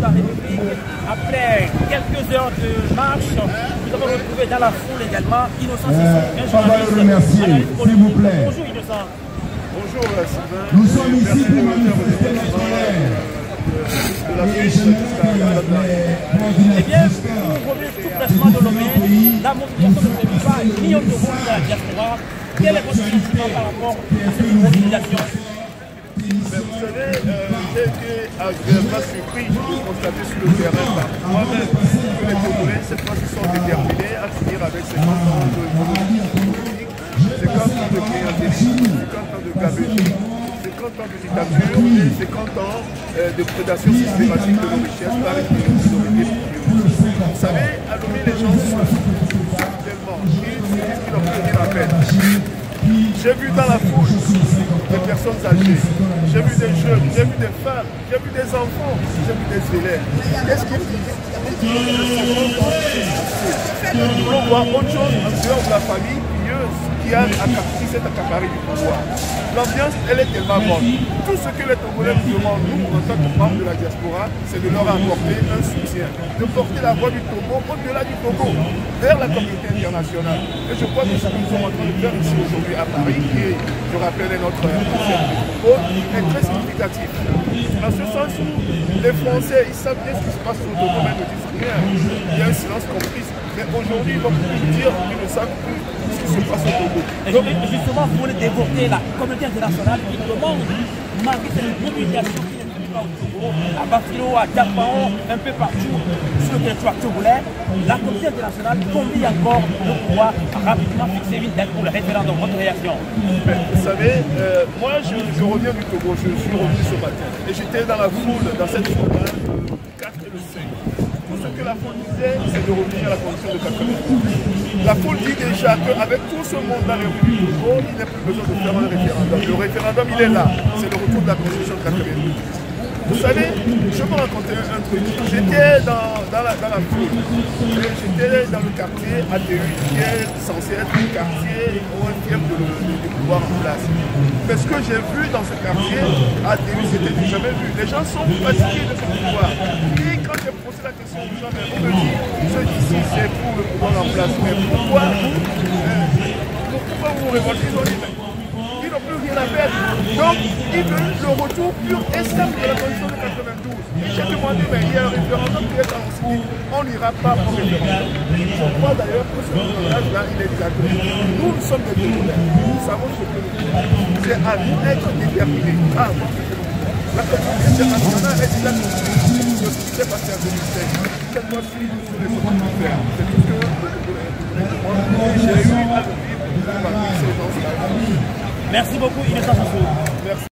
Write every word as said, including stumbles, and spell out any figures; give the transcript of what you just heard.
la République. Après quelques heures de marche, nous avons retrouvé dans la foule également Innocent Sissou, un journaliste. S'il vous plaît. Bonjour Innocent. Bonjour Sylvain. Nous sommes ici pour manifester notre colère. Et je Eh bien, vous revenez tout fraîchement de Lomé, la mobilisation de ce victoire, millions de voix de la diaspora. Quel est votre sentiment par rapport à cette mobilisation? Mais vous savez, euh, j'ai été agréablement surpris de constater sur le terrain par moi-même que les Congolais, cette fois-ci, sont déterminés à finir avec cinquante ans de politique, cinquante ans de clientélisme, cinquante ans de gabegie, cinquante ans de dictature et cinquante ans euh, de prédation systématique de nos richesses par les minorités. Vous savez, à Lomé, les gens sont tellement, ils disent qu'ils n'ont plus rien à faire. J'ai vu dans la foule des personnes âgées, j'ai vu des jeunes, j'ai vu des femmes, j'ai vu des enfants, j'ai vu des élèves. Qu'est-ce qu'ils disent? Nous voulons voir autre chose en dehors de la famille pieuse qui a accaparé cet accaparé du pouvoir. L'ambiance, elle est tellement bonne. Tout ce que les Togolais nous demandent, nous, en tant que membres de la diaspora, c'est de leur apporter un soutien, de porter la voix du Togo au-delà du Togo, vers la communauté internationale. Et je crois que ce que nous sommes en train de faire ici aujourd'hui à Paris, qui, je rappelle, est notre concert de football, est très significatif. Dans ce sens où les Français, ils savent bien ce qui se passe au Togo, mais ne disent rien. Il y a un silence complice. Mais aujourd'hui, ils vont dire qu'ils ne savent plus ce qui se passe au Togo. Et donc, justement, vous voulez déborder la communauté internationale qui demande, malgré cette mobilisation qui n'est pas au Togo, à Bafilo, à Diapao, un peu partout sur le territoire togolais, la communauté internationale combien encore de pouvoir rapidement fixer une date pour le référendum. Votre réaction? Mais, vous savez, euh, moi je, je reviens du Togo, je suis revenu ce matin et j'étais dans la foule, dans cette foule de quatre et de cinq. Tout ce que la foule disait, c'est de revenir à la condition de quatre-vingt-douze. La foule dit déjà qu'avec tout ce monde dans les rues du Togo, il n'y a plus besoin de faire un référendum. Le référendum, il est là. C'est le retour de la constitution de quatre-vingt-douze. Vous savez, je me racontais un truc. J'étais dans, dans, la, dans la foule. J'étais dans le quartier A D U, qui est censé être un quartier où un fief de, de, de pouvoir en place. Mais ce que j'ai vu dans ce quartier A D U, c'était du jamais vu. Les gens sont fatigués de ce pouvoir. Et quand j'ai posé la question aux gens, on me dit, ceux d'ici, c'est pour le pouvoir en place. Mais pourquoi vous, euh, pourquoi vous révoltez? Ils ont dit, ils n'ont plus rien à faire. Donc, ils veulent le retour pur et simple de la constitution de quatre-vingt-douze. Et j'ai demandé, mais il y a un référendum qui est annoncé. On n'ira pas au référendum. Je crois d'ailleurs que ce sondage-là, il est exact. Nous, nous sommes des Togolais. Nous savons ce que nous voulons. C'est à nous d'être déterminés à avoir ce que nous voulons. La communauté internationale est déjà constituée de ce qui s'est passé en deux mille seize. Cette fois-ci, nous sommes les autres de faire. C'est tout ce que j'ai eu à le vivre. Merci beaucoup, Innocent Sissou. Merci.